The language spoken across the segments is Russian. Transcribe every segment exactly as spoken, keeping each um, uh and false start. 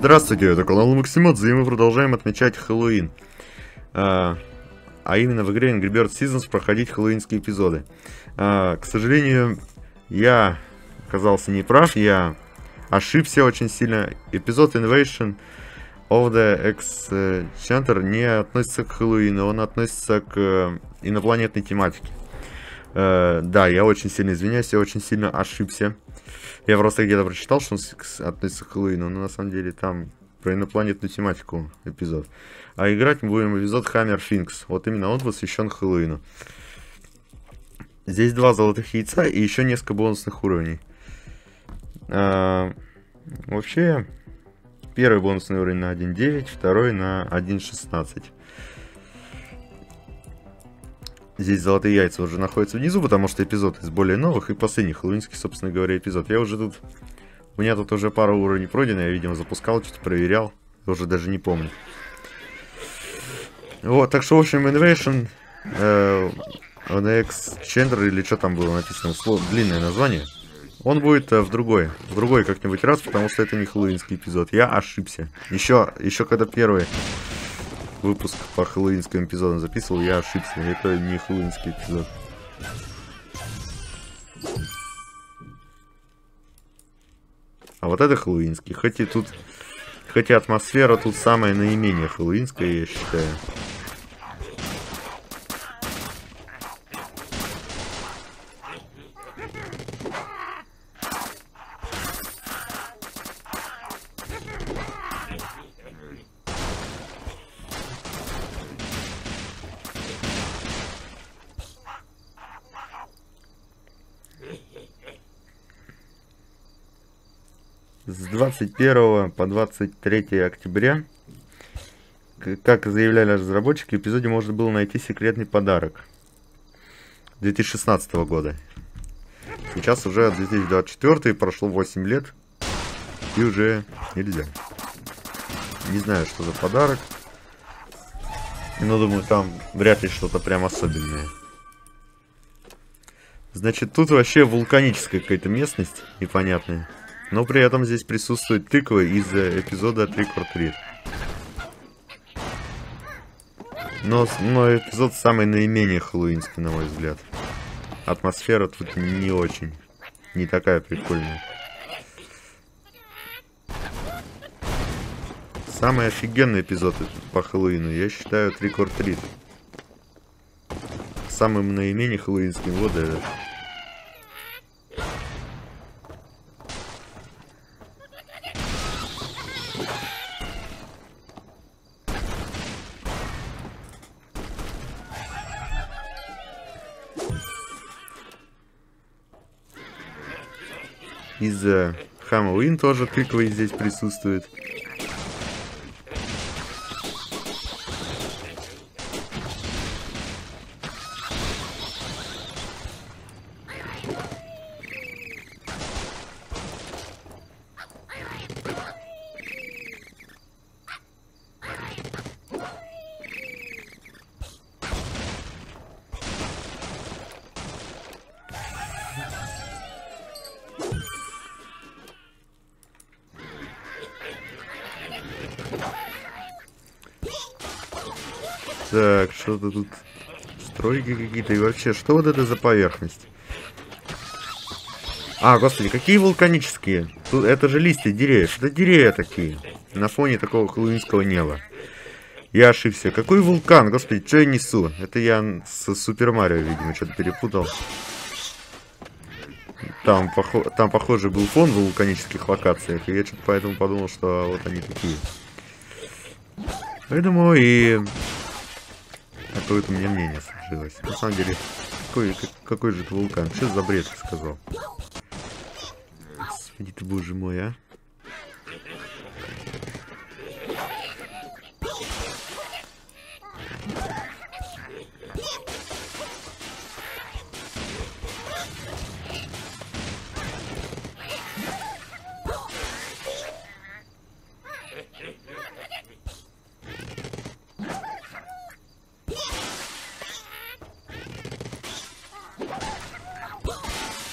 Здравствуйте, это канал Максимадзе, и мы продолжаем отмечать Хэллоуин. А, а именно в игре Angry Birds Seasons проходить хэллоуинские эпизоды. А, к сожалению, я оказался неправ, я ошибся очень сильно. Эпизод Invasion of the Ex-Chanter не относится к Хэллоуину, он относится к инопланетной тематике. А, да, я очень сильно извиняюсь, я очень сильно ошибся. Я просто где-то прочитал, что он относится к Хэллоуину, но на самом деле там про инопланетную тематику эпизод. А играть мы будем в эпизод Hammer Things. Вот именно он посвящен Хэллоуину. Здесь два золотых яйца и еще несколько бонусных уровней. А, вообще, первый бонусный уровень на один девять, второй на один шестнадцать. Здесь золотые яйца уже находятся внизу, потому что эпизод из более новых и последних хэллоуинский, собственно говоря, эпизод. Я уже тут... У меня тут уже пару уровней пройдено, я, видимо, запускал, что-то проверял. Уже даже не помню. Вот, так что, в общем, Invasion э, on the Ex-Chanter, или что там было написано, слово, длинное название, он будет э, в другой, в другой как-нибудь раз, потому что это не хэллоуинский эпизод. Я ошибся. Еще, еще когда первый... выпуск по хэллоуинским эпизодам записывал, я ошибся. Это не хэллоуинский эпизод. А вот это хэллоуинский. Хотя тут... Хотя атмосфера тут самая наименее хэллоуинская, я считаю. С двадцать первого по двадцать третье октября, как заявляли разработчики, в эпизоде можно было найти секретный подарок две тысячи шестнадцатого года. Сейчас уже две тысячи двадцать четвёртый, прошло восемь лет, и уже нельзя. Не знаю, что за подарок, но думаю, там вряд ли что-то прям особенное. Значит, тут вообще вулканическая какая-то местность непонятная. Но при этом здесь присутствует тыква из эпизода Trick or Treat. Но, но эпизод самый наименее хэллоуинский, на мой взгляд. Атмосфера тут не очень. Не такая прикольная. Самый офигенный эпизод по Хэллоуину, я считаю, Trick or Treat. Самым наименее хэллоуинским вот этот. Из Хэллоуин тоже тыквы здесь присутствует. Так, что-то тут стройки какие-то. И вообще, что вот это за поверхность? А, господи, какие вулканические? Тут, это же листья деревьев. Это деревья такие. На фоне такого хэллоуинского неба. Я ошибся. Какой вулкан? Господи, что я несу? Это я с Супер Марио, видимо, что-то перепутал. Там, похо... Там, похоже, был фон в вулканических локациях. И я что-то поэтому подумал, что вот они такие. Поэтому и... Какое-то у меня мнение сложилось. На самом деле, какой, какой же это вулкан? Что за бред ты сказал? Господи ты, боже мой, а?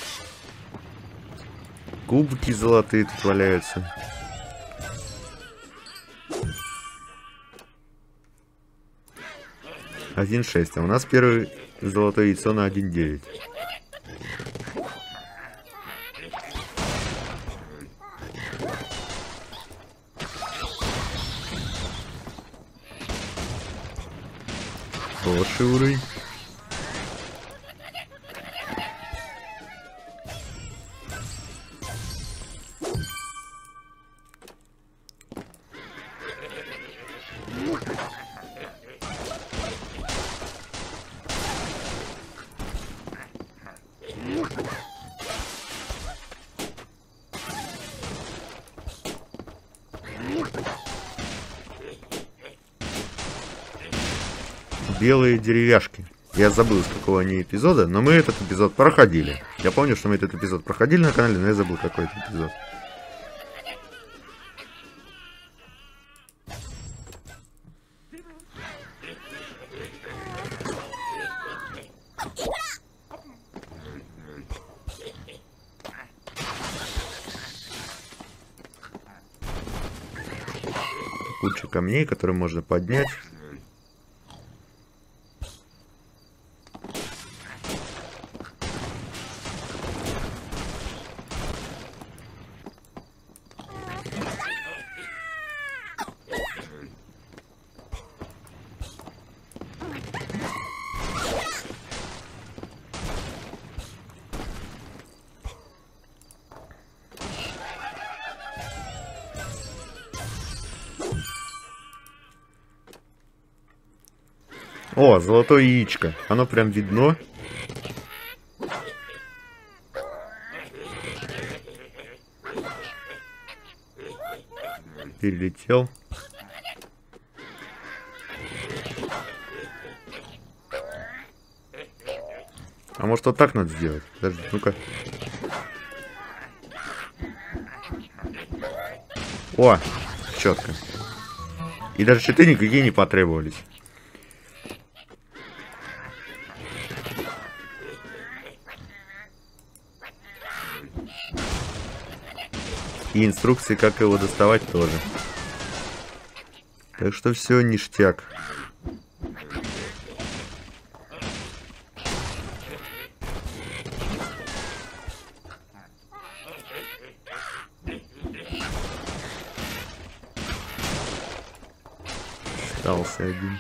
Кубки золотые тут валяются. один шесть. А у нас первое золотое яйцо на один девять. Хороший уровень. Белые деревяшки. Я забыл, из какого они эпизода, но мы этот эпизод проходили. Я помню, что мы этот эпизод проходили на канале, но я забыл, какой это эпизод. Куча камней, которые можно поднять. О, золотое яичко. Оно прям видно. Перелетел. А может вот так надо сделать? Подожди, ну-ка. О, четко. И даже щиты никакие не потребовались. И инструкции, как его доставать, тоже. Так что все ништяк. Остался один.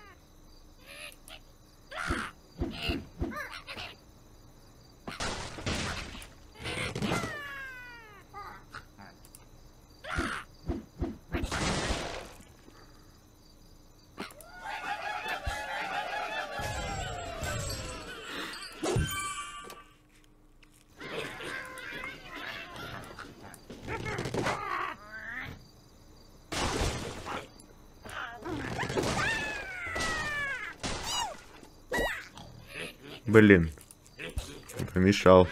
Блин, помешал.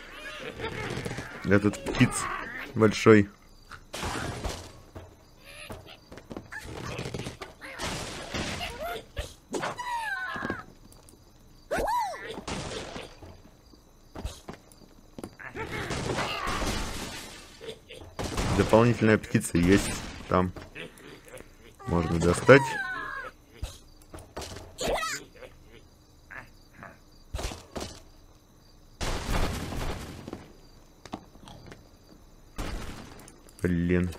Этот птиц большой. Дополнительная птица есть там. Можно достать. Блин.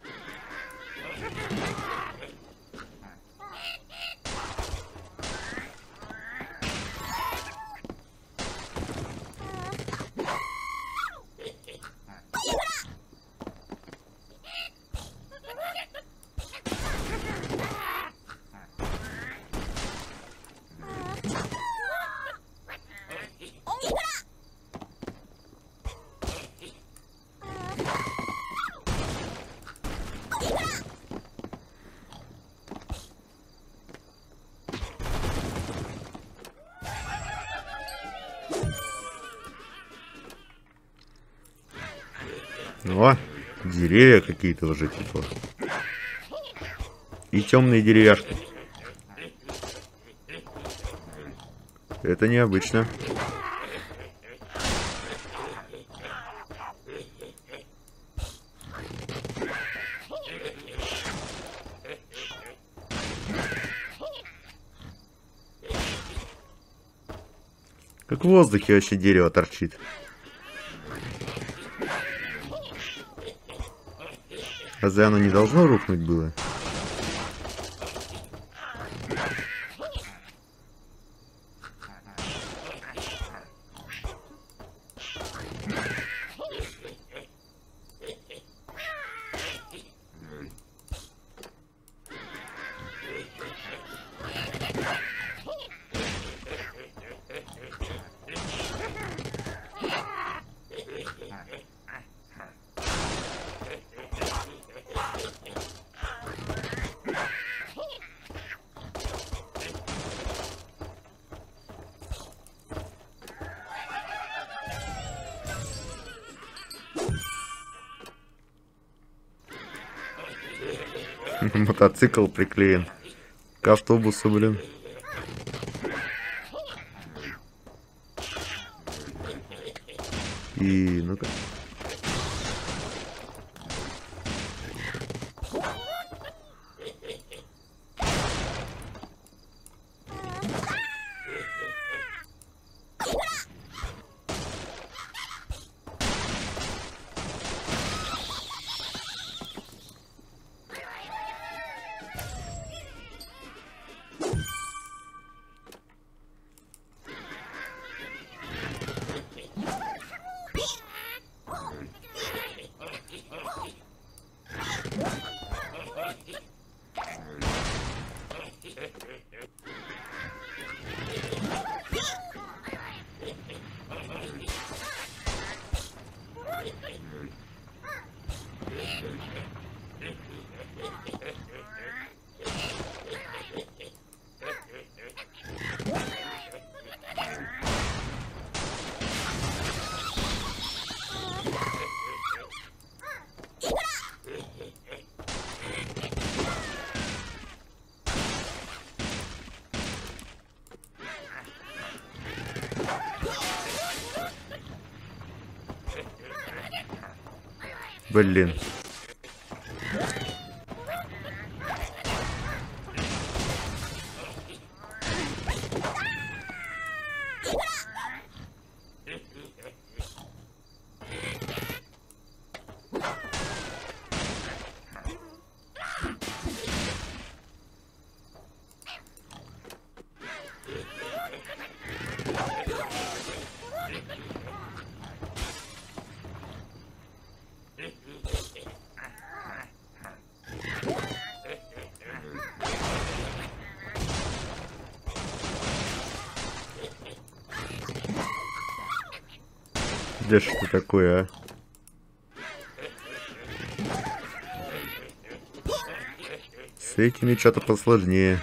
О, деревья какие-то уже типа. И темные деревяшки. Это необычно. Как в воздухе вообще дерево торчит. Разве оно не должно рухнуть было? Мотоцикл приклеен к автобусу, блин. И ну-ка. Блин. Да что такое, а? С этими что-то посложнее.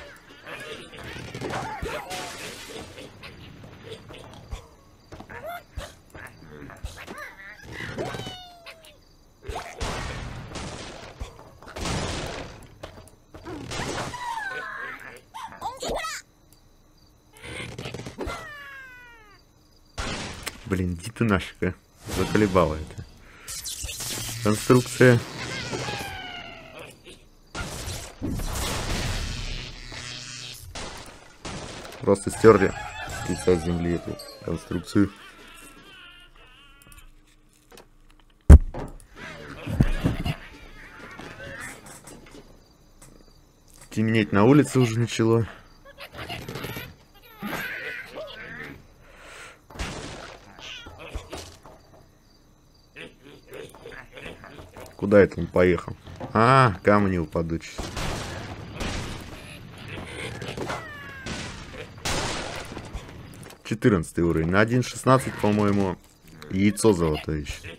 Блин, иди ты нафиг, а. Заколебала это. Конструкция. Просто стерли с лица земли эту конструкцию. Темнеть на улице уже начало. Куда это он поехал? А, камни упадут сейчас. четырнадцатый уровень. На один шестнадцать, по-моему, яйцо золотое еще.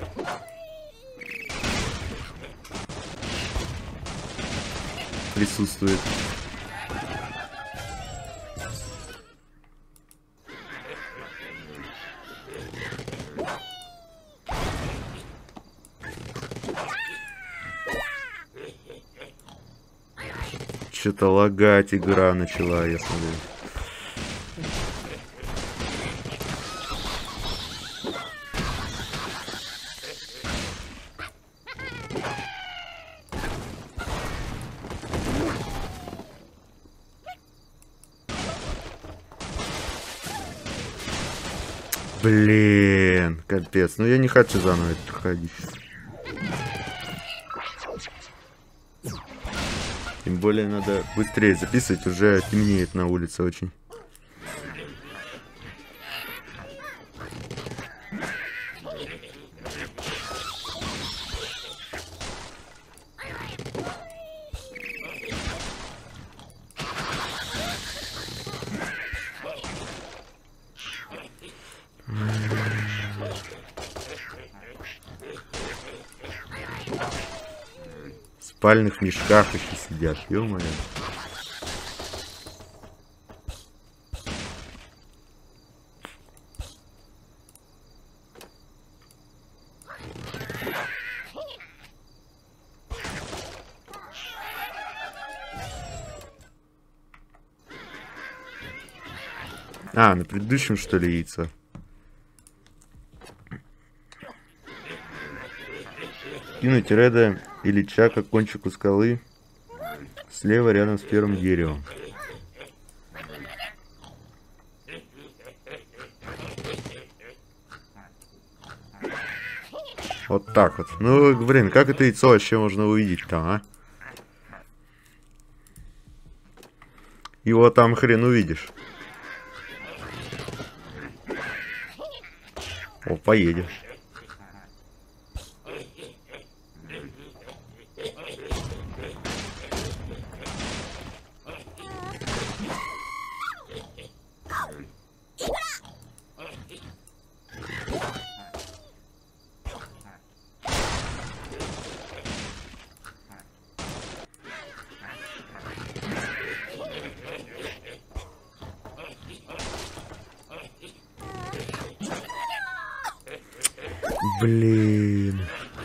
Присутствует. Что-то лагать игра начала, я смотрю. Блин, капец. Ну я не хочу заново это проходить. Тем более надо быстрее записывать, уже темнеет на улице очень. В спальных мешках еще сидят, ё-моё. А, на предыдущем, что ли, яйцо? Кинуть Реда или Чака к кончику скалы слева рядом с первым деревом. Вот так вот. Ну, блин, как это яйцо вообще можно увидеть там, а? Его там хрен увидишь. О, поедем. Блин.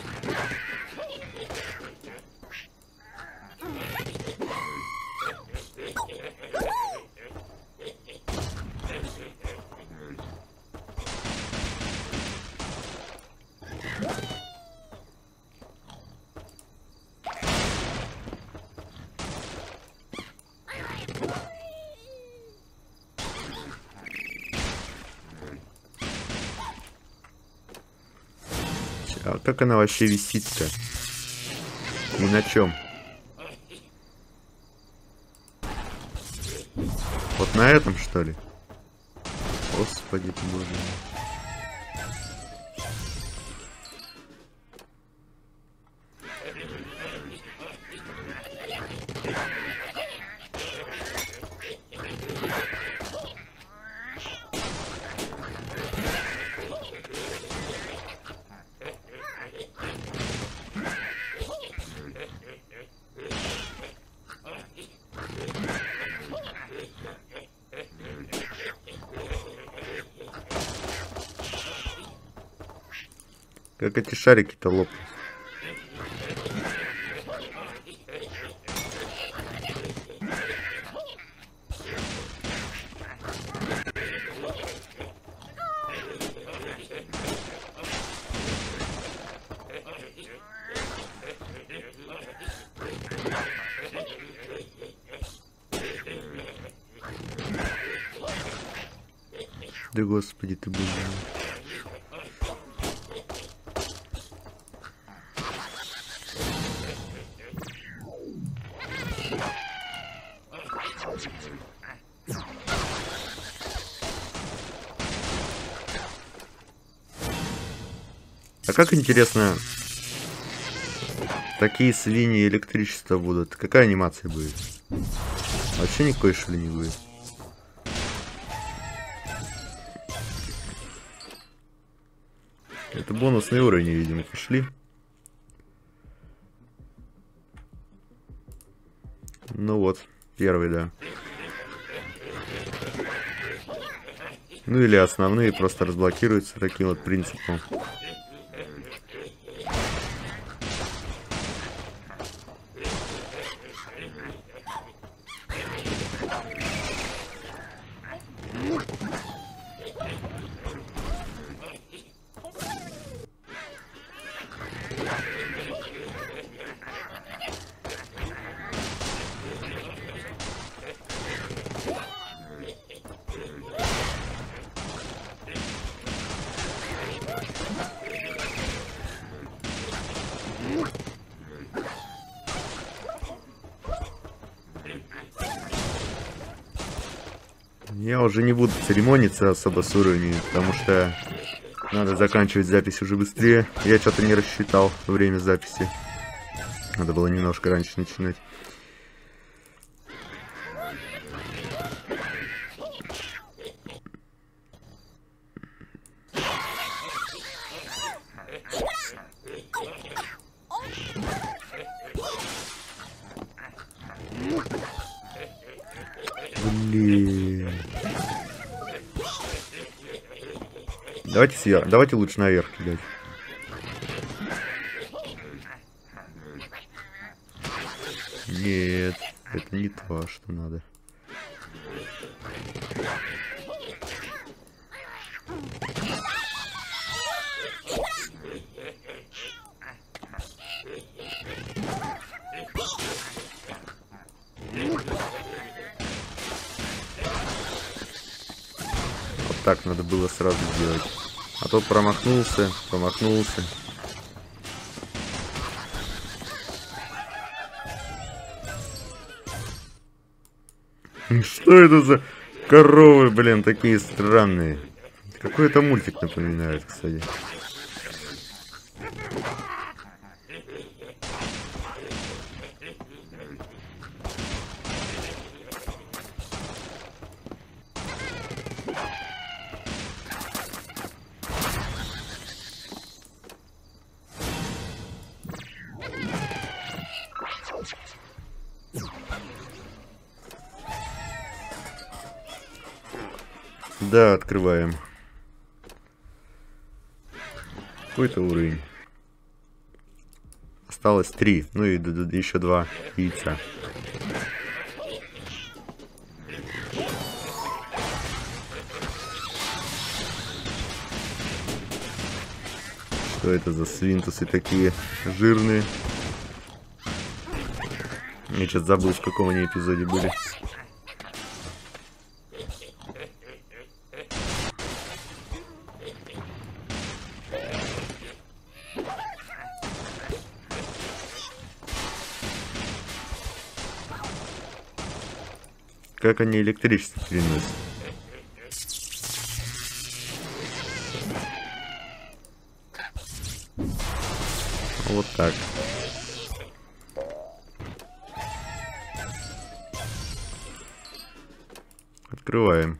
А как она вообще висит-то? И на чем? Вот на этом, что ли? Господи ты, боже мой. Как эти шарики-то лопнут. Да господи ты, боже мой. А как интересно, такие свиньи электричества будут? Какая анимация будет? Вообще никакой, что ли, не будет? Это бонусный уровень, видимо, пошли. Ну вот, первый, да. Ну или основные просто разблокируются таким вот принципом. уже не буду церемониться особо с уровнями, потому что надо заканчивать запись уже быстрее. Я что-то не рассчитал время записи. Надо было немножко раньше начинать. Блин. Давайте сверху. Давайте лучше наверх кидать. Нет, это не то, что надо. Вот так надо было сразу сделать. А то промахнулся, промахнулся. Что это за коровы, блин, такие странные? Какой-то мультик напоминает, кстати. Да, открываем. Какой-то уровень. Осталось три. Ну и еще два яйца. Что это за свинтусы такие жирные? Я сейчас забыл, в каком они эпизоде были. Как они электричество переносят? Вот так. Открываем.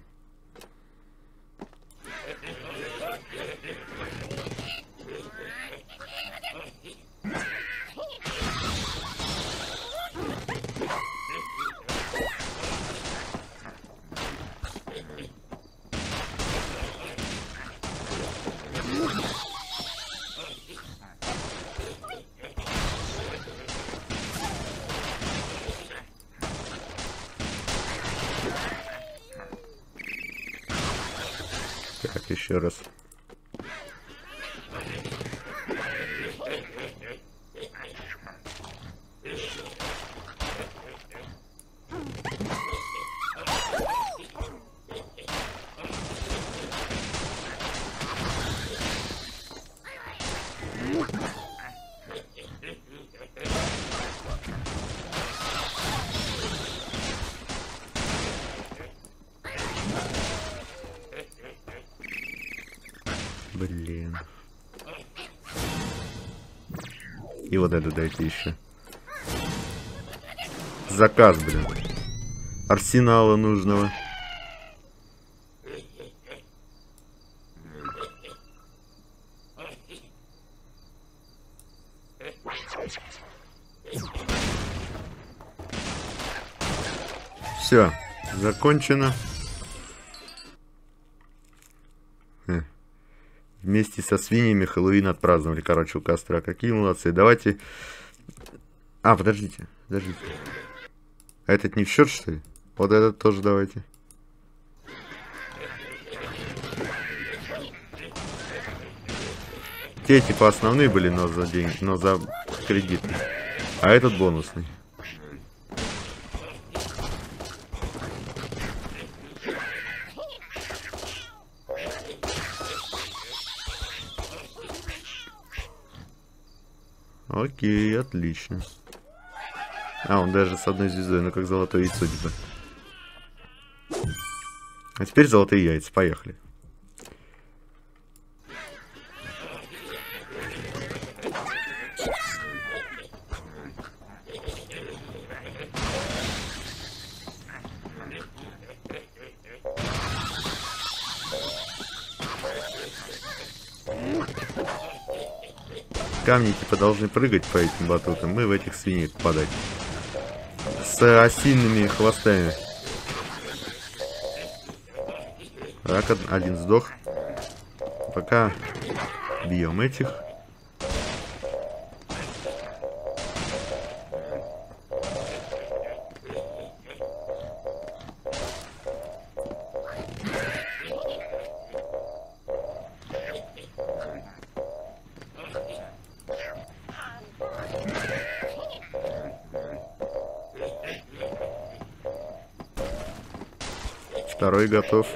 Так, еще раз. Блин. И вот это дайте еще. Заказ, блин. Арсенала нужного. Все, закончено. Хм. Вместе со свиньями Хэллоуин отпраздновали, короче, у костра. Какие молодцы. Давайте... А, подождите, подождите. А этот не в счет, что ли? Вот этот тоже давайте. Те типа основные были, но за деньги, но за кредит. А этот бонусный. Окей, отлично. А, он даже с одной звездой, ну как золотое яйцо, типа. А теперь золотые яйца. Поехали. Камни типа должны прыгать по этим батутам, мы в этих свиней попадать. С осиными хвостами. Так, один сдох. Пока бьем этих. Второй готов.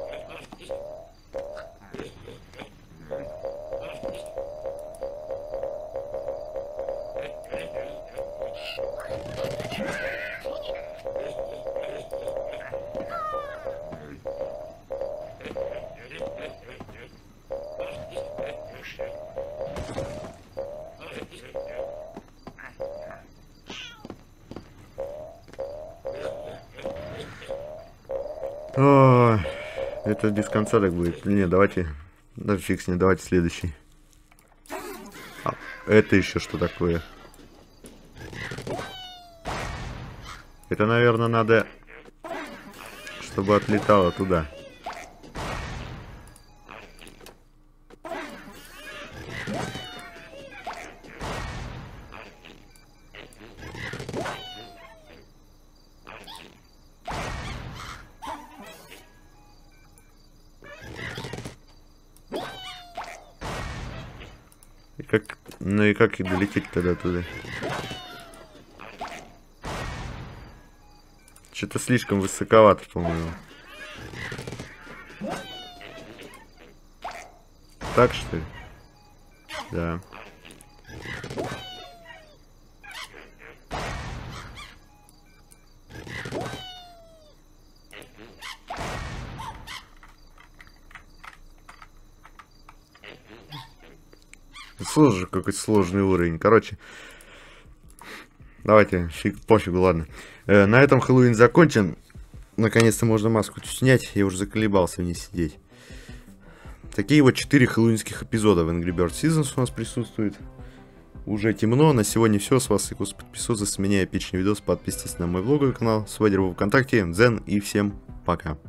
О, это без конца так будет. Не, давайте. Да фиг с ним, давайте следующий. А, это еще что такое? Это, наверное, надо, чтобы отлетало туда. И как, ну и как долететь тогда туда? Что-то слишком высоковато, по-моему. Так что ли? Да. Сложный какой-то сложный уровень. Короче, давайте, фиг, пофигу, ладно. Э, на этом Хэллоуин закончен. Наконец-то можно маску снять. Я уже заколебался в ней сидеть. Такие вот четыре хэллоуинских эпизода в Angry Birds Seasons у нас присутствует. Уже темно. На сегодня все. С вас Якус. Подписывайтесь, с меня эпичный видос. Подписывайтесь на мой влоговый канал. Свайдер во ВКонтакте, Дзен. И всем пока.